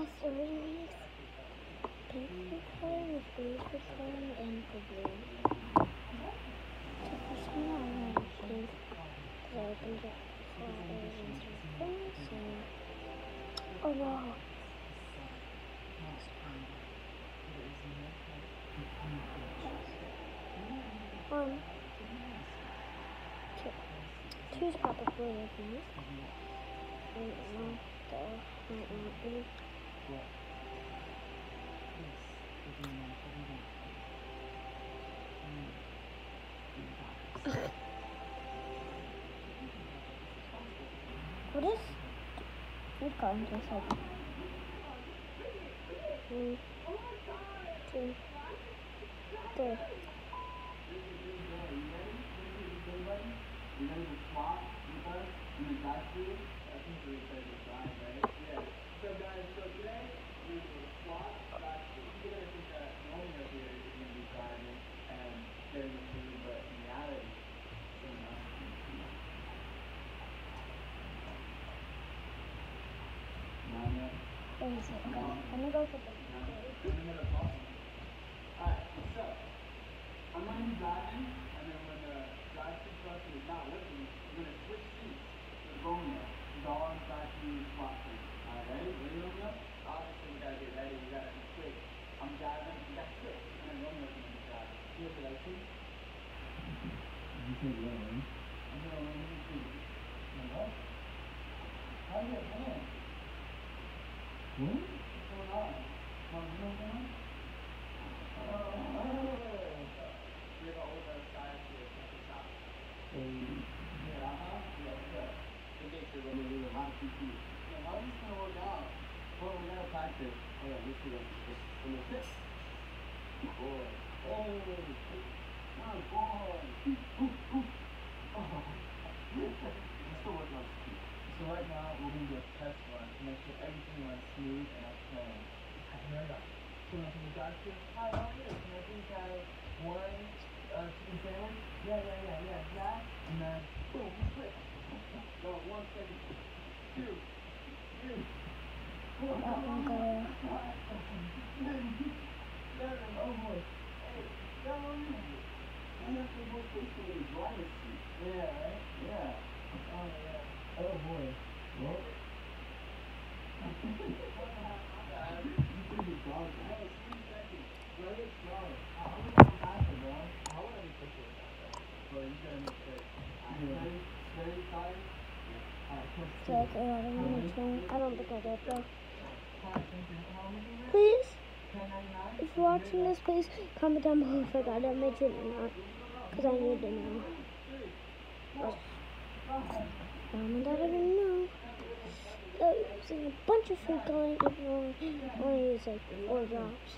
Series, pink for coloring with blue for coloring and for blue. So for some I want pink because I opened it before I was filming, so oh no. Two's probably of these. I don't know. The might not be. What is food coloring taste like? 1, 2, 3. Let me see. Okay. Let me go for the Alright, so I'm going to be driving, and then when the drive-through truck is not working, we're going to switch seats to Romeo. He's all on drive-through spot seat. Alright, ready? Ready, Romeo? Obviously, we gotta get ready. We gotta be quick. I'm driving. We got quick. And then Romeo's going to be driving. You have the right seat? You say learn. I'm going to learn the seat. What? How do you get in? What? What's going on? What's going on? So right now we're going to do a test run to make sure everything runs smooth and as planned. So when you guys here, hi, how are you? Can I please have one chicken sandwich? Yeah. And then, boom, split. Go, 1 second. 2. that one go. 7. Oh boy. 8. That one. And that's the whole thing for the driver's seat. Yeah, right? Yeah. Oh, yeah. Oh boy. What? So like 11 minutes. I don't think I did though. Please, if you're watching this, please comment down below if I got a midget or not. Because I need to know. Comment down if you know. So using a bunch of food coloring if you only use like 4 drops.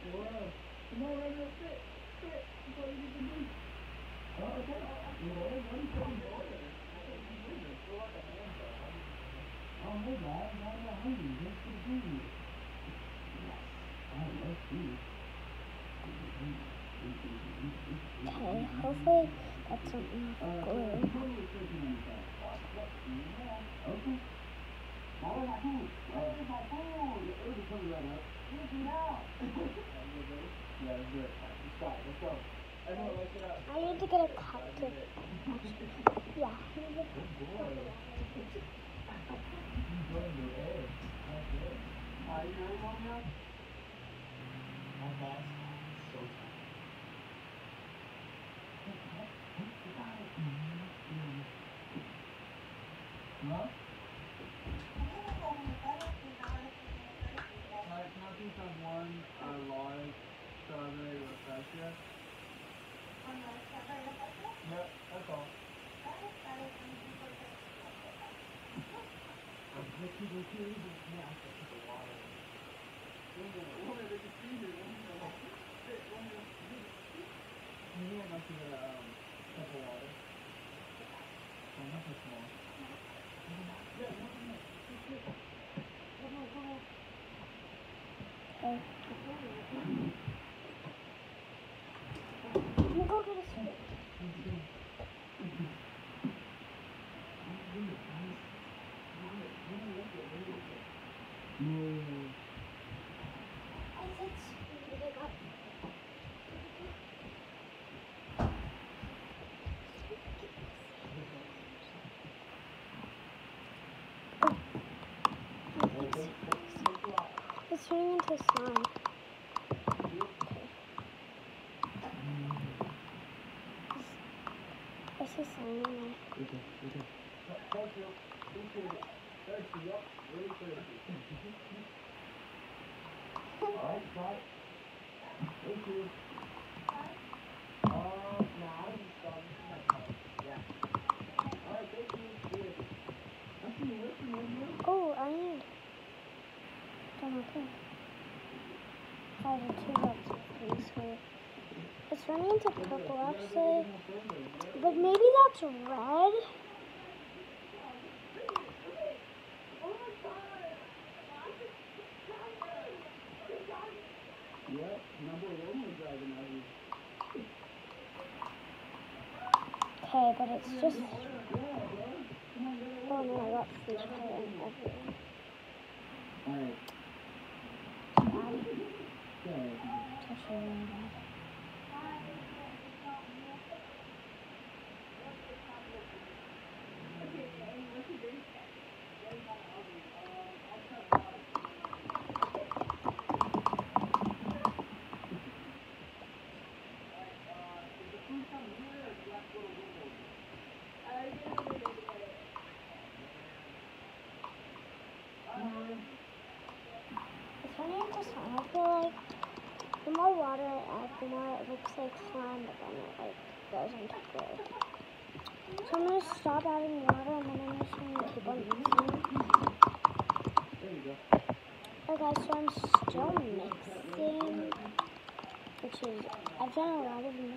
Okay, hopefully that's something with glue. I need to get a cup to yeah. Are you ready, Romeo? How fast? So fast. Huh? Can I please have one large strawberry refresher? Yep, that's all. Okay. You go to the street. No. It's turning into slime. I see slime in there. Thank you. Appreciate it. Thirsty, yep. Really thirsty. Alright, bye. Thank you. No, I just started. Yeah. Alright, thank you. Good. Oh, I need. Done okay. 5 and 2 bucks with 3, so it's running into purple actually. But maybe that's red. Yep, number one was driving out here. Okay, but it's just. Oh no, I got food coloring everywhere. Alright. It's turning into slime. I feel like the more water I add, the more it looks like slime, but then it like goes into growth. So I'm gonna stop adding water and then I'm just gonna keep on mixing. There you go. Okay, so I'm still mixing, which is, I've done a lot of mixing.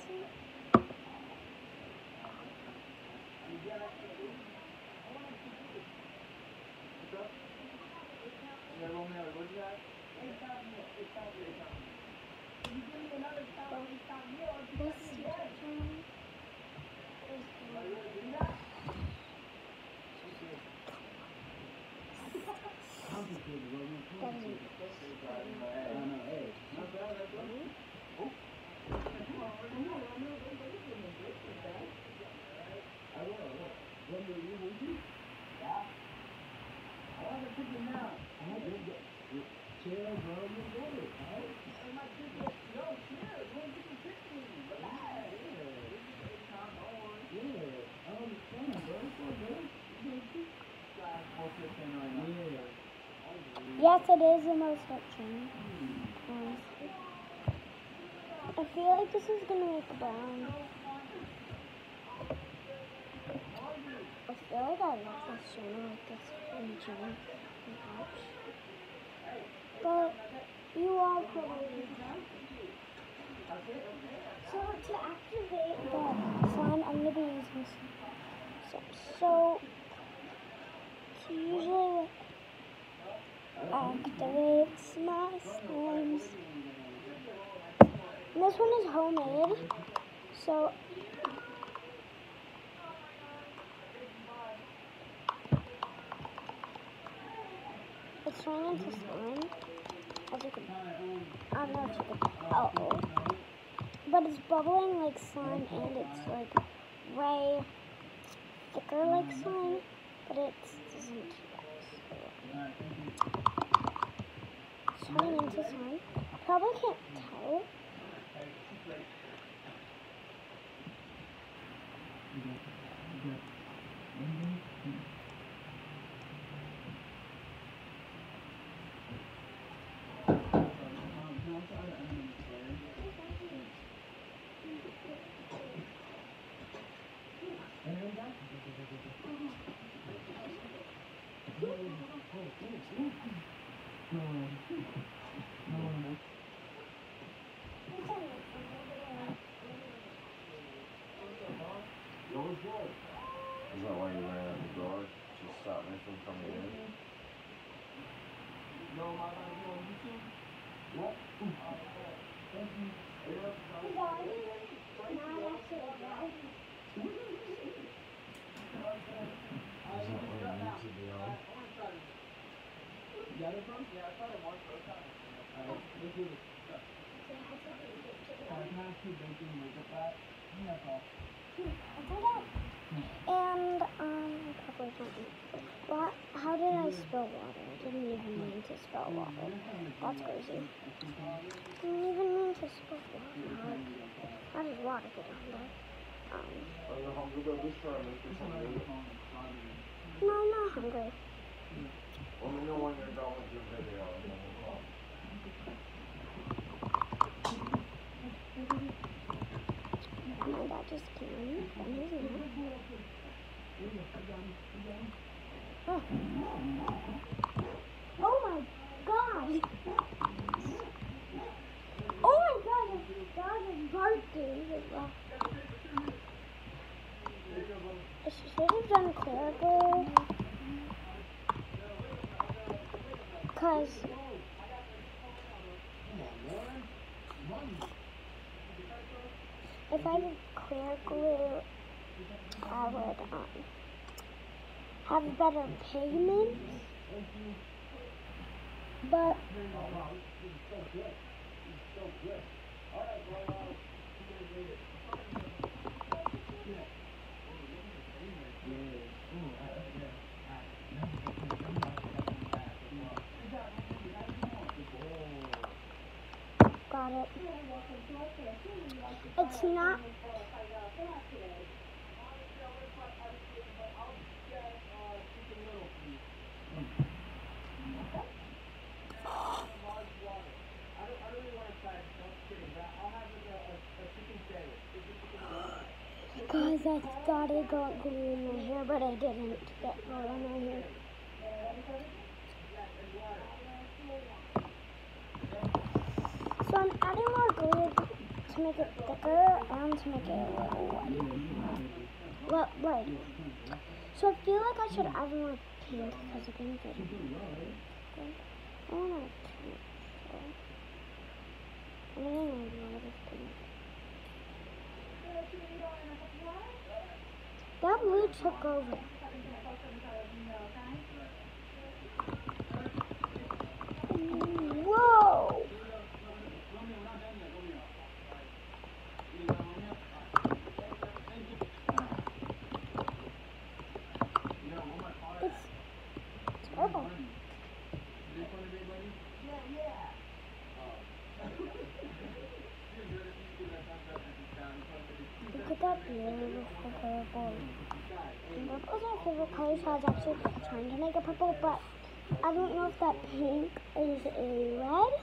Yes, it is the most touching. I feel like this is gonna make brown. I feel like I love this channel like this in June. But you all probably so to activate the slime, I'm gonna be using so to usually activates my slimes. And this one is homemade, so it's turning into slime. As you can, I don't know if you can, but it's bubbling like slime and it's like way thicker like slime, but it isn't. It's turning into slime. Probably can't tell. Is that why you ran out the door? Just stop me from coming in? What? Is that where it needs to be on? Got it from? Yeah, I thought it was first time. Alright, let's do this. Can I keep baking makeup back? That's all. And probably don't. Well, how did I spill water? I didn't even mean to spill. spell water. That's crazy. I didn't even mean to spell water. How does water get on there? No, I'm not hungry. Let me know when you're done with your video and then we'll call. My dad just came in from his nap. Oh. Oh my god! Oh my god, his dog is barking. I should have done clear, because if I did clear glue, I would have better pigments, but got it. It's not. Guys, I thought I got glue in my hair, but I didn't get glue in my hair. So I'm adding more glue to make it thicker and to make it a little white. So I feel like I should add more pink because I think it's good. I want to pink. I'm going to add a lot of pink. That blue took over. Whoa! It's purple. Look at that beautiful purple. Purple is my favorite color, so I was actually trying to make a purple, but I don't know if that pink is a red.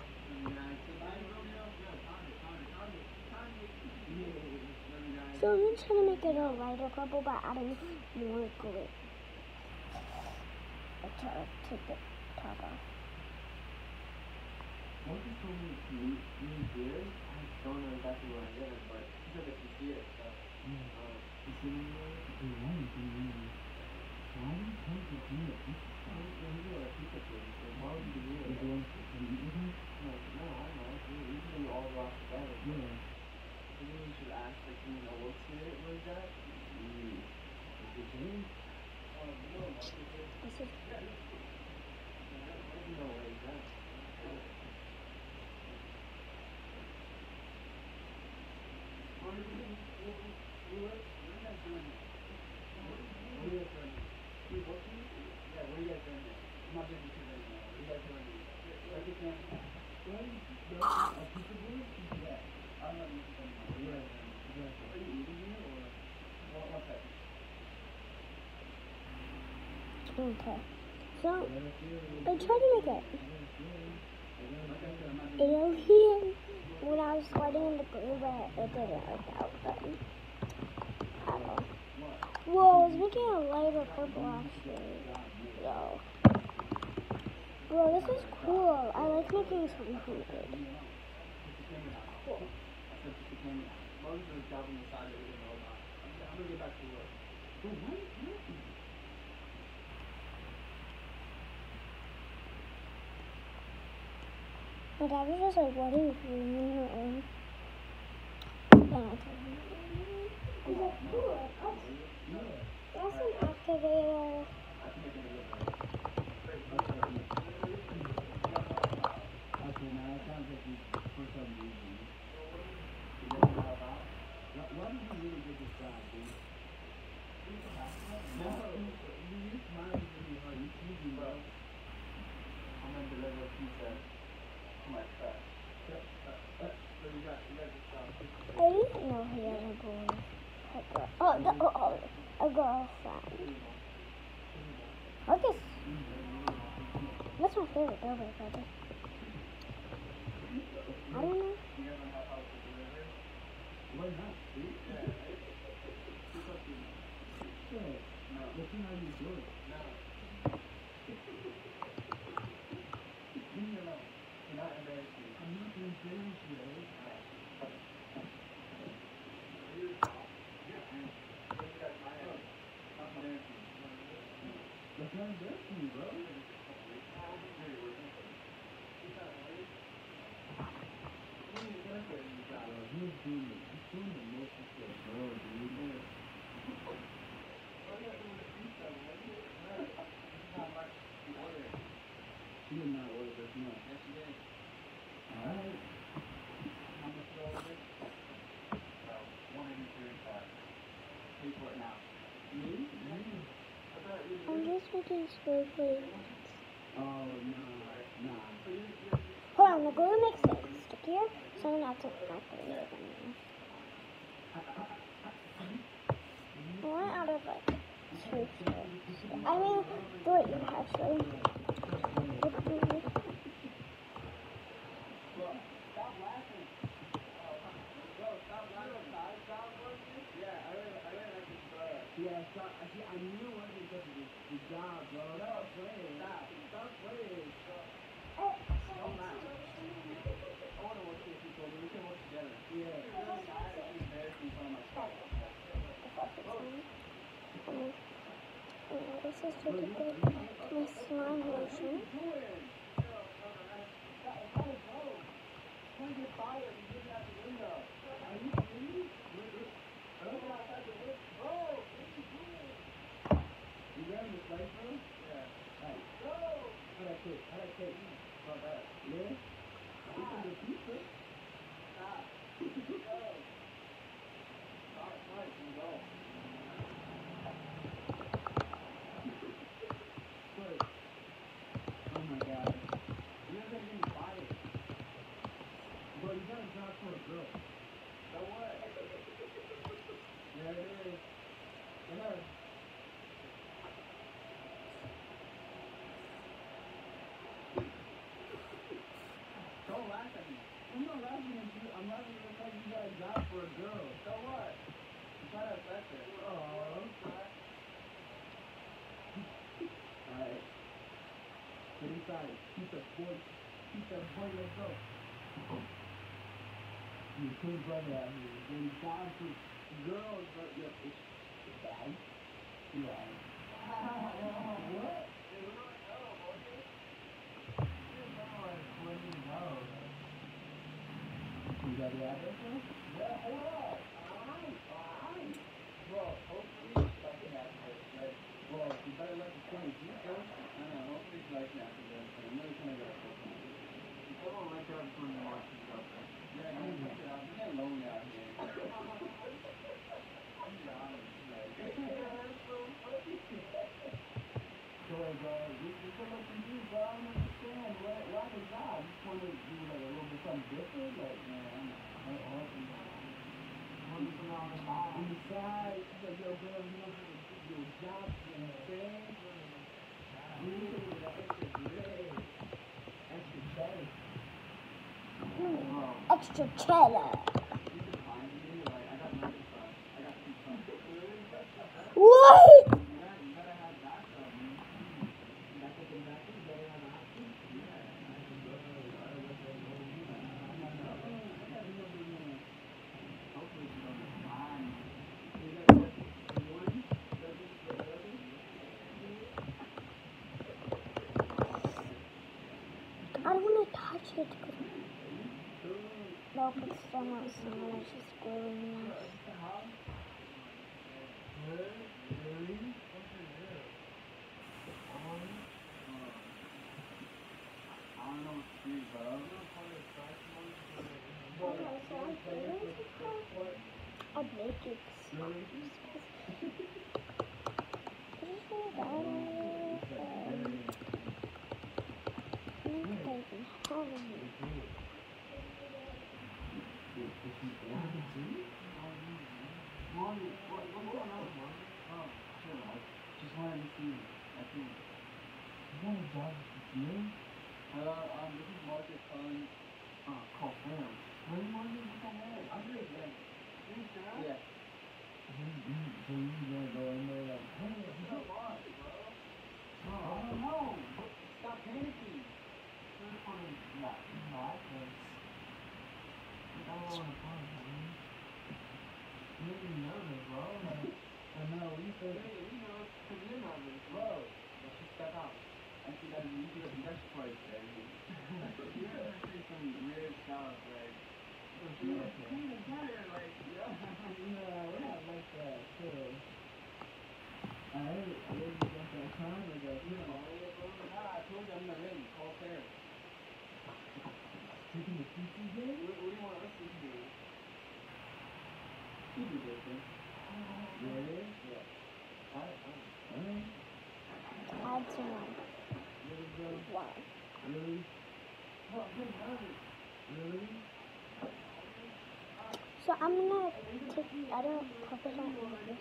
So I'm just trying to make it a lighter purple by adding more glue to take the top off. Once you told me you did, I don't know exactly what I did, but she said that you see it, so. You see me? Why do you come to do it? Why do you do a pizza place? Why would you do it? No, I don't know. We usually all go out together. Yeah. Maybe we should ask, like, what's it? What is that? This is No way, that. okay. So I tried to make it alien when I was sliding in the glue, but it didn't work out. But I don't know. Whoa, I was making a lighter purple actually. So, whoa, this is cool. I like making something good. Cool. My dad was just like, what are you doing? And I told him. He's like, cool. That's an activator. Okay, now it sounds like you for some reason. Why did you really get this job, dude? No, you used mine to be hard. You see me, bro. I'm gonna deliver a few boyfriend? No, he has a boy. A girlfriend. Marcus. That's my favorite Bellboy brother. I don't know. Why not? See? Yeah, right? Keep up to me. No. Let's see how you do it. No. Leave me alone. You're not embarrassing. I'm not going to embarrass you, right? That's not embarrassing me, bro. He's doing the most of the bro, dude. She did not order this, no. Yes, she did. Alright. How much did I order? $135. Pay for it now. Me? I'm just making school plates. Oh, nah. Hold on, the glue makes it stickier, so I'm not to glue it anymore. I went out of like 2 strips. I mean, 3 actually. Stop laughing. Bro, stop laughing. Yeah, I really like this brother. Yeah, stop. I knew it wasn't because of the job, bro. Stop playing. Stop playing. Don't laugh. I want to watch this people. We can work together. Yeah. I actually embarrassed in front of my stuff. This is to get my slime lotion. Oh my god. You're gonna get me fired. Bro, you got a job for a girl. So what? There it is. There. Don't laugh at me. I'm not laughing at you. I'm laughing at the fact you got a job for a girl. So what? I'm trying to affect her. Oh. Alright. Get inside. Keep that boy. Let's go. You cool brother out here. Getting down to girls, but it's bad. Yeah. What? You got the address now? Yeah, hold on. Alright. Bro, hopefully it's like an address, right? Bro, you better let the 20 G first. I know, hopefully it's like an address. I'm really trying to get a first one. I don't like that when you watch this out there. Yeah, I'm gonna check it out. You get lonely out here. So, we can look at you, bro. I don't understand. Why the job? You just want to do like a little bit something different? Like, man, I'm awesome. On the side, like, yo, girl, you know, your job, you know what I'm saying? You need to get extra bread. Extra cheddar. Extra cheddar. You can find me, like, I got nothing fun. I got 2 tons. What? You gotta have backup, man. Backup and backup, you gotta have options. Hopefully she doesn't mind. I don't want to touch it. No, but still not someone else is screwing me. I don't know what to do, bro. I'll make it. Mommy, what's going on, Mom? Oh, sure. I just wanted to see you. I think. You want a job with you? This is Marcus calling. Call Sam. Where are you come in? I'm doing great. Yeah. So you gonna go in there like, hey, come on, bro. Oh, no. Stop panicking. I just want to not relax. I don't want to fun, man. You make me nervous, bro. Like, I know. You know, because you're nervous, bro. Let's just step out. Actually, that's quite crazy. You're gonna say some weird stuff, like, we're together, like, yeah. No, we're not like that, too. I didn't get that time ago. Nah, I told you I'm not ready. Call Sarah. Taking the pizza game? What do you want us to do? You do this thing. Really? Yeah. Alright. Add to one. Really, bro? Wow. Really? Oh, I'm getting nervous. Really? So I'm gonna take other purpose on this.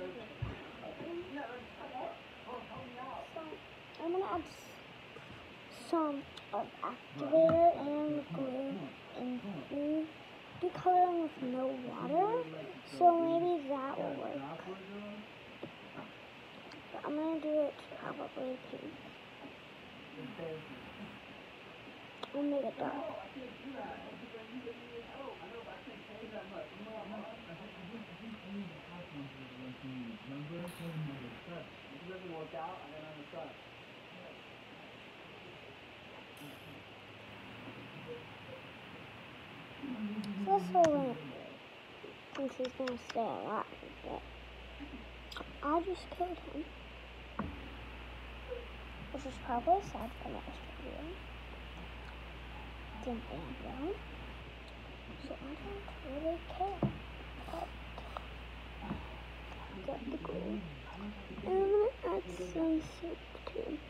So I'm gonna add some of activator and glue and do coloring with no water. So maybe that will work. But I'm gonna do it probably pink. I'll make it dark. It doesn't work out, and then I'm stuck. So this will since he's gonna stay alive, but I just killed him. Which is probably sad for next video. Didn't end well. So I don't really care. But get the glue. And I'm gonna add some soup too.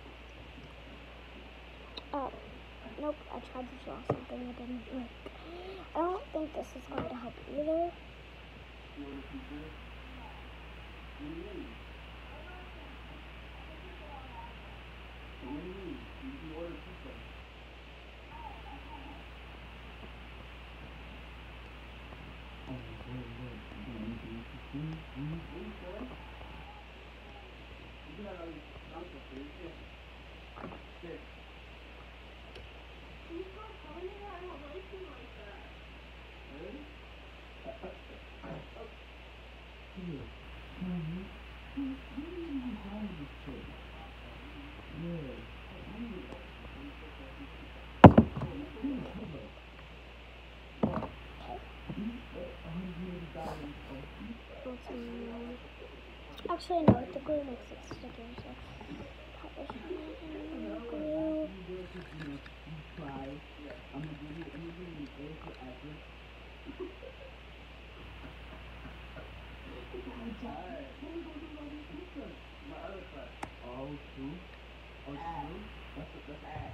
Nope, I tried to draw something that didn't work. I don't think this is going to help either. You order pizza? What do you mean? What do you mean? You order pizza. You got all these nonsense, dude. Here. Can you stop telling me that? I don't like you like that. Really? Actually, no, the glue makes it sticky, so probably shouldn't glue. I'm gonna give you an A for effort. Alright. My other class. Oh, two? Oh, two? That's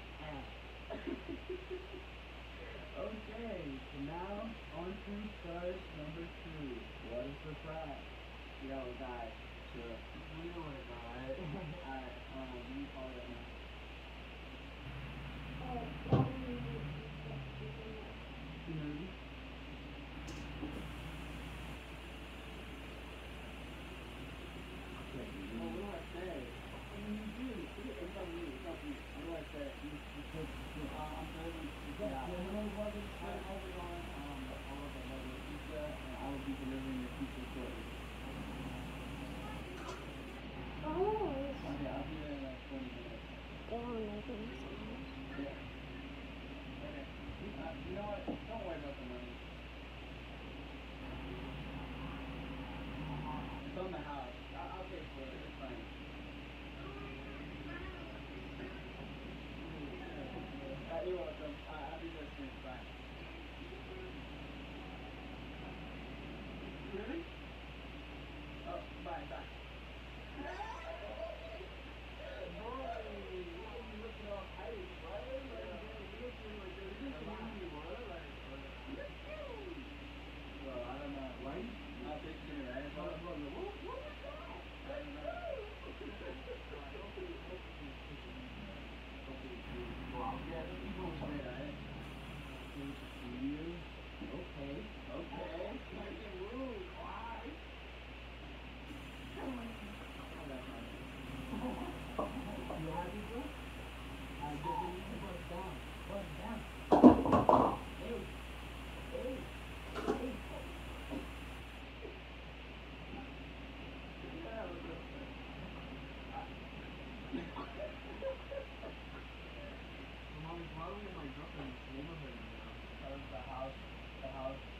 Okay, so now on to start number 2. What is the prize? Yo, guys. Sure. We know what it is, alright? Alright, you call it now. You nervous? What do I say? I mean, you do. It's not me. What do I say? I'm very yeah. I'll be on all of the level pizza, and I will be delivering your pizza shortly. Okay, I'll be there in like 20 minutes.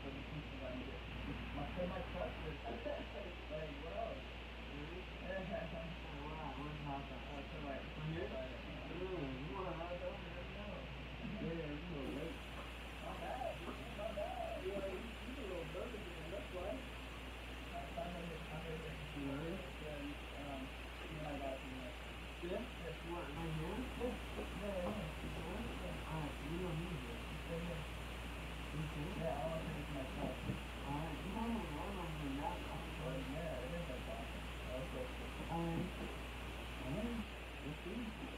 for the pieces I get. My customers. Like, wow. Really? Wow, where's hot dog? So like, from here? You want a hot dog? Yeah, it's a little late. Not bad. Not bad. You know, you a little burger man, that's why. I'm right here. You really? Yeah, you and I got some there. Yeah? Yes, you want right here? Yeah. Yeah. Alright, you know me here. Stay here. Yeah, I want to take it to myself. Alright, you don't want to do that. Yeah, it is like that. Okay. Alright. Let's see.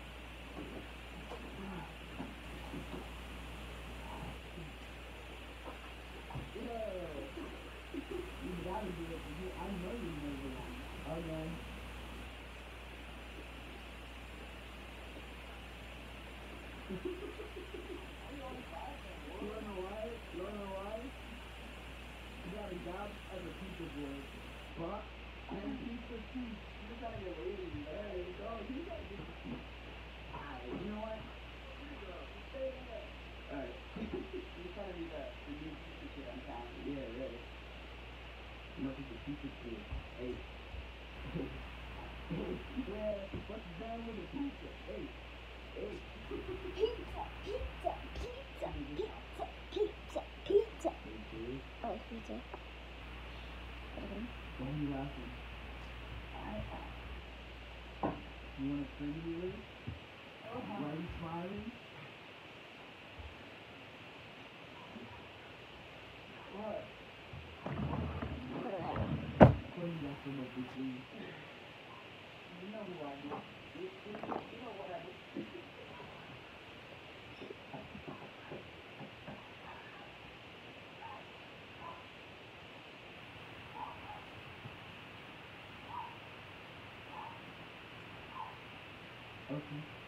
You gotta do it. I know you know the one. Okay. You wanna know why? You wanna know why? You got a job as a pizza boy. But and pizza too. You just gotta get lazy. There you go. You gotta get. Alright, you know what? Here you go. Stay there. Alright. You're trying to be the new pizza kid on town. Yeah, really. You know, it's a pizza kid. Hey. Yeah, what's down with the pizza? Hey. Hey. Pizza, pizza, pizza, pizza, pizza, pizza. Oh, pizza. Why are you laughing? You want to friend me with it? Why are you smiling? What? What you got from up with me? You know who I am. You know what I do. Okay.